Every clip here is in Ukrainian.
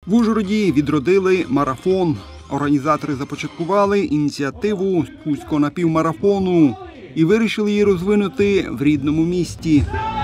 В Ужгороді відродили марафон. Організатори започаткували ініціативу «Спусько на півмарафону» і вирішили її розвинути в рідному місті.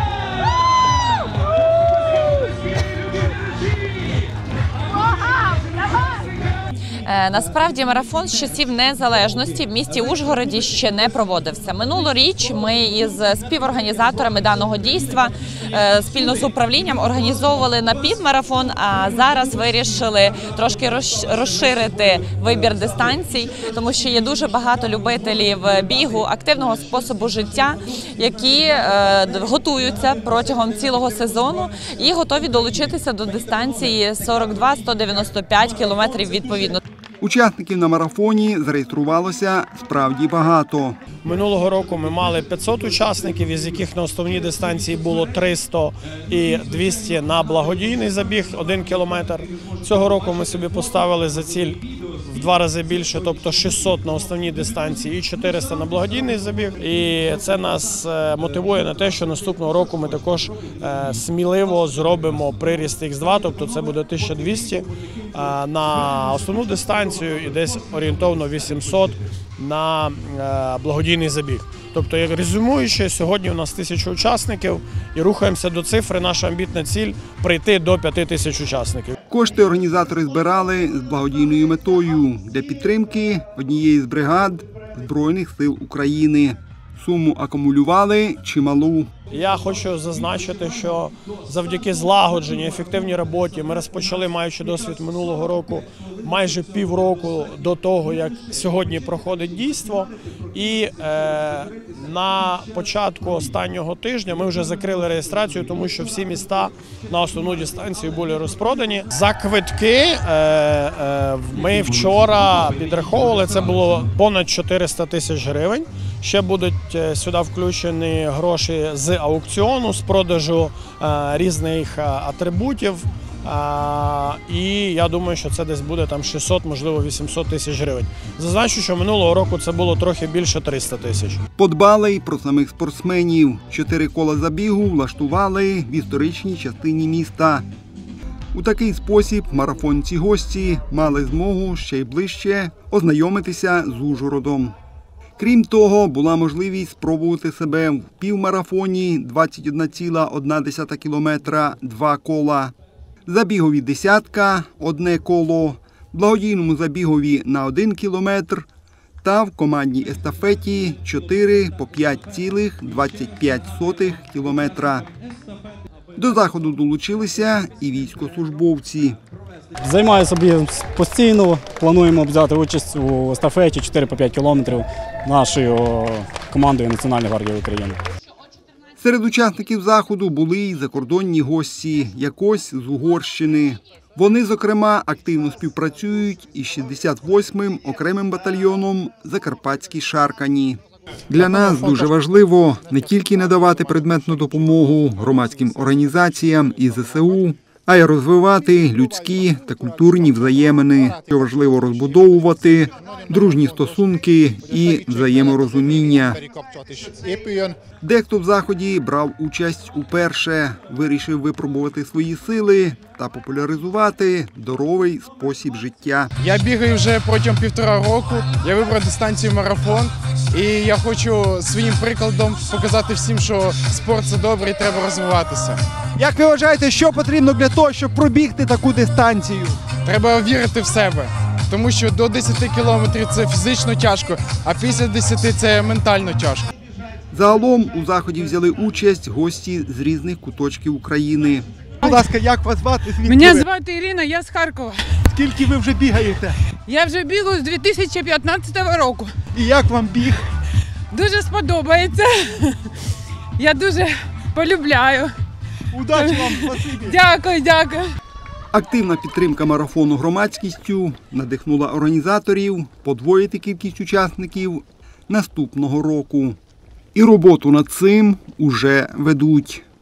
Насправді марафон з часів незалежності в місті Ужгороді ще не проводився. Минулоріч ми із співорганізаторами даного дійства спільно з управлінням організовували напівмарафон, а зараз вирішили трошки розширити вибір дистанцій, тому що є дуже багато любителів бігу, активного способу життя, які готуються протягом цілого сезону і готові долучитися до дистанції 42-195 кілометрів відповідно. Учасників на марафоні зареєструвалося справді багато. Минулого року ми мали 500 учасників, із яких на основній дистанції було 300 і 200 на благодійний забіг 1 кілометр. Цього року ми собі поставили за ціль в 2 рази більше, тобто 600 на основній дистанції і 400 на благодійний забіг. І це нас мотивує на те, що наступного року ми також сміливо зробимо приріст Х2, тобто це буде 1200 на основну дистанцію і десь орієнтовно 800 на благодійний забіг. Тобто, як резюмуючи, сьогодні у нас 1000 учасників і рухаємося до цифри. Наша амбітна ціль – прийти до 5000 учасників. Кошти організатори збирали з благодійною метою для підтримки однієї з бригад Збройних сил України. Суму акумулювали чималу. Я хочу зазначити, що завдяки злагодженій, ефективній роботі ми розпочали, маючи досвід минулого року, майже півроку до того, як сьогодні проходить дійство. І на початку останнього тижня ми вже закрили реєстрацію, тому що всі міста на основну дистанцію були розпродані. За квитки ми вчора підраховували, це було понад 400 тисяч гривень. Ще будуть сюди включені гроші з аукціону, з продажу різних атрибутів. І я думаю, що це десь буде там 600, можливо 800 тисяч гривень. Зазначу, що минулого року це було трохи більше 300 тисяч. Подбали й про самих спортсменів. 4 кола забігу влаштували в історичній частині міста. У такий спосіб марафонці-гості мали змогу ще й ближче ознайомитися з Ужгородом. Крім того, була можливість спробувати себе в півмарафоні 21,1 кілометра, 2 кола, забігові десятка, 1 коло, благодійному забігові на 1 кілометр та в командній естафеті 4 по 5,25 кілометра. До заходу долучилися і військовослужбовці. Займаюся бігом постійно, плануємо взяти участь у естафеті 4 по 5 кілометрів нашою командою Національної гвардії України. Серед учасників заходу були й закордонні гості, якось з Угорщини. Вони, зокрема, активно співпрацюють із 68-м окремим батальйоном «Закарпатські шаркані». Для нас дуже важливо не тільки надавати предметну допомогу громадським організаціям і ЗСУ, а й розвивати людські та культурні взаємини, що важливо розбудовувати дружні стосунки і взаєморозуміння. Дехто в заході брав участь уперше, вирішив випробувати свої сили та популяризувати здоровий спосіб життя. Я бігаю вже протягом 1,5 року, я вибрав дистанцію марафон і я хочу своїм прикладом показати всім, що спорт – це добре і треба розвиватися. Як ви вважаєте, що потрібно для того, щоб пробігти таку дистанцію? Треба вірити в себе, тому що до 10 кілометрів це фізично тяжко, а після 10 це ментально тяжко. Загалом у заході взяли участь гості з різних куточків України. Будь ласка, як вас звати? Мене звати Ірина, я з Харкова. Скільки ви вже бігаєте? Я вже бігаю з 2015 року. І як вам біг? Дуже сподобається. Я дуже полюбляю. Удачі вам, спасибі. Дякую, дякую. Активна підтримка марафону громадськістю надихнула організаторів подвоїти кількість учасників наступного року. І роботу над цим уже ведуть.